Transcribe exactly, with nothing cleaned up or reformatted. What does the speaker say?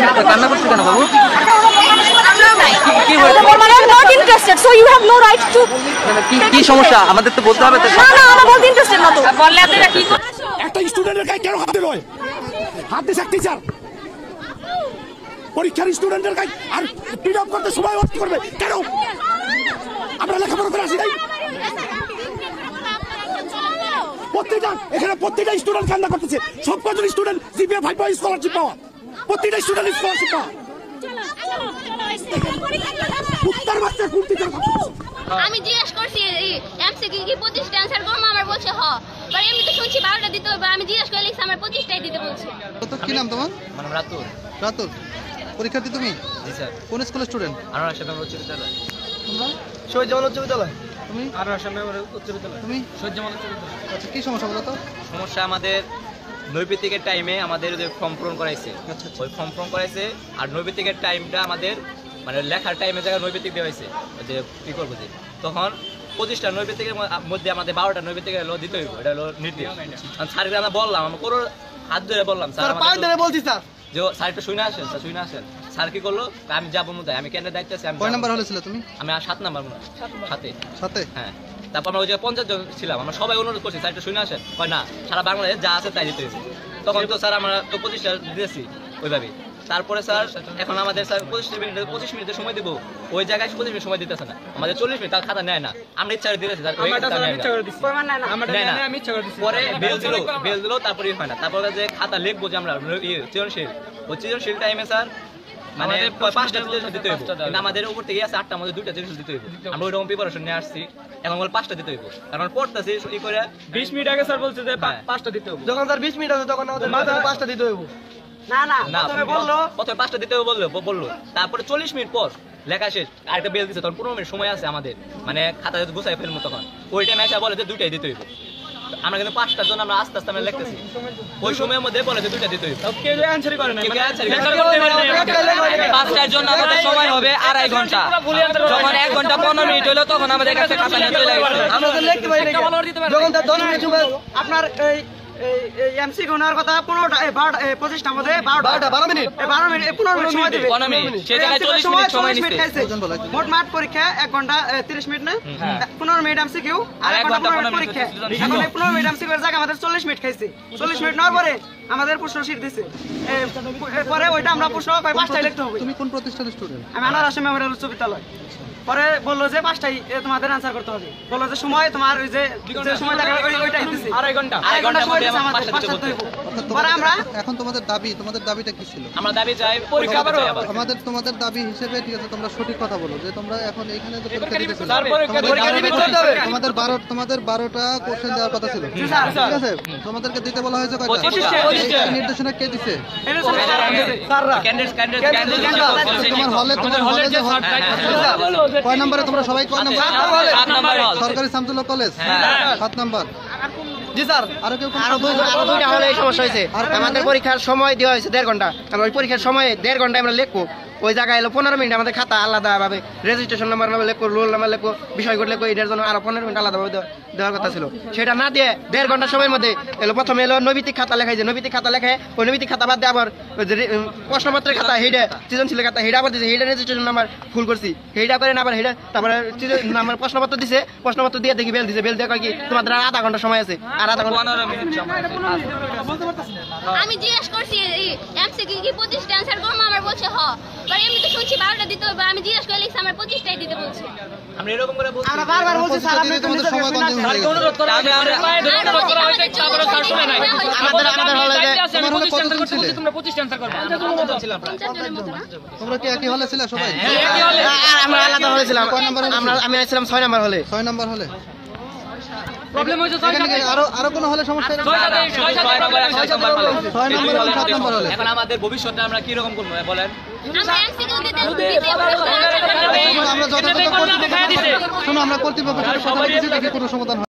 কান্না করছো কেন বাবু? কি সমস্যা আমাদের তো বলতে হবে। একটা স্টুডেন্টের গায়ে কেন হাত দিল? হাত দিছে এক টিচার পরীক্ষার স্টুডেন্টের গায়ে, আর পিড আপ করতে সময় ওয়েস্ট করবে কেন? আমরা লেখাপড়া করে আসি নাই? প্রত্যেকটা এখানে প্রত্যেকটা স্টুডেন্ট কান্না করতেছে। সব কজন student GPA five point scholarship পাওয়া, প্রত্যেকটা স্টুডেন্ট স্কলারশিপ পাওয়া। উত্তর বাচ্চা কোন টিচার? আমি জিজ্ঞেস করছি এমসিকিউ কি পঁচিশটা অ্যানসার করবো, আমার বলছে হ। আর এমনি তো শুনছি বারোটা দিতে হবে, আমি জিজ্ঞেস করে লিখছি আমার পঁচিশটাই দিতে বলছে। কি নাম তোমার? মানে রাতুল। রাতুল, পরীক্ষার্থী তুমি? জি স্যার। কোন স্কুলের স্টুডেন্ট? আনোয়ার শাহ মেমোরিয়াল উচ্চ বিদ্যালয়। তোমরা? শহীদ জামাল উচ্চ বিদ্যালয়। তুমি? আনোয়ার শাহ মেমোরিয়াল উচ্চ বিদ্যালয়। তুমি? শহীদ জামাল উচ্চ বিদ্যালয়। আচ্ছা, কি সমস্যা বলো তো? সমস্যা আমাদের নৈবেদিকের টাইমে আমাদের যে ফর্ম পূরণ করাইছে, ওই ফর্ম পূরণ করাইছে, আর নৈবেদিকের টাইমটা আমাদের মানে লেখার টাইমে জায়গায় নৈবেদিক দেওয়া হয়েছে যে কী করবো যে, তখন পঁচিশটা নৈবেদিকের মধ্যে আমাদের বারোটা নৈবেদিক হলো দিতে হইব, এটা হলো নির্দেশ। স্যারকে আমরা বললাম, আমরা কোনো হাত ধরে বললাম স্যার বলছি স্যার যে স্যার একটু শুনে আসেন, স্যার শুনে আসেন। স্যার কি করলো, আমি যাবো মতো, আমি কেন দায়িত্ব আছি। আমি কয় নাম্বার হলে ছিল তুমি? আমি আর সাত নাম্বার মনে হয়, সাথে সাথে। হ্যাঁ, তারপর আমরা ওই জায়গায় পঞ্চাশ জন ছিলাম, আমরা সবাই অনুরোধ করছি স্যার একটু শুনে আসেন। হয় না, সারা বাংলাদেশ যা আছে তাই দিতে হয়েছে। তখন তো স্যার আমরা তো পঁচিশটা দিয়েছি ওইভাবে। তারপরে স্যার এখন আমাদের স্যার পঁচিশ মিনিট পঁচিশ মিনিটের সময় দিব, ওই জায়গায় পঁচিশ মিনিট সময় দিতেছে না, আমাদের চল্লিশ মিনিট তার খাতা নেয় না। আমরা ইচ্ছা করে দিতেছি, পরে বেল দিল বেল দিল তারপরে হয় না। তারপরে যে খাতা লিখবো যে আমরা সৃজনশীল, ওই সৃজনশীল টাইমে স্যার মানে পাঁচটা সৃজনশীল দিতে হইব, কিন্তু আমাদের উপর থেকে আছে আটটা, আমাদের দুইটা সৃজনশীল দিতে হইব। আমরা ওইরকম প্রিপারেশন নিয়ে আসছি, এখন বলে পাঁচটা দিতে হইব। কারণ পড়তেছি ই করে বিশ মিনিট আগে স্যার বলছে যে পাঁচটা দিতে হবে। যখন স্যার বিশ মিনিট আছে তখন আমাদের পাঁচটা দিতে হইব। না না না বললো প্রথমে পাঁচটা দিতে হবে বললো বললো তারপরে চল্লিশ মিনিট পর লেখা শেষ, আরেকটা বেল দিচ্ছে, তখন পনেরো মিনিট সময় আছে আমাদের, মানে খাতা গুছাই ফেলবো। তখন ওই টাইমে এসে বলে যে দুইটাই দিতে হইব। আমরা কিন্তু পাঁচটার জন্য আমরা আস্তে আস্তে আমরা লিখতেছি, ওই সময়ের মধ্যে বলে যে দুইটা দিতে হইব। কেউ অ্যানসারই করে না, কেউ অ্যানসারই পাঁচটার জন্য আমাদের সময় হবে আড়াই ঘন্টা, যখন এক ঘন্টা পনেরো মিনিট হলো তখন আমাদের কাছে খাতা নিয়ে চলে গেছে। আমরা তো লিখতে পারি না, যখন তার দশ মিনিট সময় আপনার এই এমসি গুনার কথা পনেরোটা পঁচিশটার মধ্যে বারোটা বারো মিনিট বারো মিনিট পনেরো মিনিট সময় দিবে। পনেরো মিনিট সেই জায়গায় চল্লিশ মিনিট সময় নিচ্ছে। মোট মাঠ পরীক্ষা এক ঘন্টা তিরিশ মিনিট না, পনেরো মিনিট এমসি কিউ আর এক ঘন্টা পনেরো মিনিট পরীক্ষা। এখন এই পনেরো মিনিট এমসি কিউ এর জায়গায় আমাদের চল্লিশ মিনিট খাইছে। চল্লিশ মিনিট নেওয়ার পরে আমাদের প্রশ্ন শীট দিছে, পরে ওইটা আমরা প্রশ্ন পাঁচটায় লিখতে হবে। তুমি কোন প্রতিষ্ঠানের স্টুডেন্ট? আমি আনোয়ার শাহ মেমোরিয়াল উচ্চ বিদ্যালয়। পরে বললো যে পাঁচটাই তোমাদের আনসার করতে হবে, বললো যে সময় তোমার ওই যে সময় থাকে ওইটাই দিছি, আড়াই ঘন্টা আড়াই ঘন্টা সময় দিছে আমাদের পাঁচটা দিতে হবে। পরে আমরা এখন তোমাদের দাবি, তোমাদের দাবিটা কি ছিল? আমরা দাবি চাই পরীক্ষা করো। আমাদের তোমাদের দাবি হিসেবে ঠিক আছে, তোমরা সঠিক কথা বলো যে তোমরা এখন এখানে যে পরীক্ষা দিতে চলে, তোমাদের বারো তোমাদের বারোটা কোশ্চেন দেওয়ার কথা ছিল, ঠিক আছে? তোমাদেরকে দিতে বলা হয়েছে কয়টা? এই নির্দেশনা কে দিছে? তোমার হলে তোমার হলে যে কয় নম্বরে তোমরা সবাই কয় নম্বর? সাত নম্বর সরকারি শামসুল্লাহ কলেজ সাত নম্বর। জি স্যার, আরো কেউ? আরো দুইটা হলে এই সমস্যা হয়েছে। আমাদের পরীক্ষার সময় দেওয়া হয়েছে দেড় ঘন্টা, আমরা ওই পরীক্ষার সময় দেড় ঘন্টা আমরা লিখবো, ওই জায়গায় এলো পনেরো মিনিট আমাদের খাতা আলাদাভাবে রেজিস্ট্রেশন নাম্বার নাম্বার লিখবো, রোল নাম্বার লিখবো, বিষয়গুলো লিখবো, এটার জন্য আরো পনেরো মিনিট আলাদাভাবে দেওয়ার কথা ছিল। সেটা না দিয়ে দেড় ঘন্টার সময়ের মধ্যে এলো প্রথমে এলো নৈবিতিক খাতা লেখাইছে, নৈবিতিক খাতা লেখে ওই নৈবিতিক খাতা বাদ দিয়ে আবার প্রশ্নপত্রের খাতা হেডে সৃজনশীল খাতা হেডা আবার দিয়েছে, হেডে রেজিস্ট্রেশন নাম্বার ফুল করছি, হেডা করে না আবার হেডা তারপরে নাম্বার প্রশ্নপত্র দিছে, প্রশ্নপত্র দিয়ে দেখি বেল দিছে, বেল দিয়ে কয় কি তোমাদের আর আধা ঘন্টা সময় আছে, আর আধা ঘন্টা। আমি জিজ্ঞেস করছি এমসিকিউ কি পঁচিশটা অ্যানসার করবো, আমার বলছে হ। আর এমনি তো শুনছি বারোটা দিতে হবে, আমি জিজ্ঞেস করে লিখছি আমার পঁচিশটাই দিতে বলছে। আমরা এরকম করে বলছি, আমরা বারবার বলছি স্যার আপনি তোমাদের সময় কনজিউম হয়ে গেছে। অনুরোধ করা হয়েছে, আমাদের আমাদের হলে যে তোমার হলে কতজন ছিল? তোমরা পঁচিশটা অ্যানসার করবে। তোমরা কি একই হলে ছিল সবাই? আমরা আলাদা হলে ছিলাম, আমরা আমি ছিলাম ছয় নাম্বার হলে। ছয় নম্বর হলে প্রবলেম হয়েছে এখানে কি আরো আরো কোনো হলে সমস্যা? ছয় নম্বর এবং সাত নম্বর হলে। এখন আমাদের ভবিষ্যতে আমরা কি রকম করবো বলেন? আমরা এমসিকিউ দিতে দিতে আমরা যথাযথ কর্তৃপক্ষ শোনো আমরা কর্তৃপক্ষ কোনো সমাধান কোনো সমাধান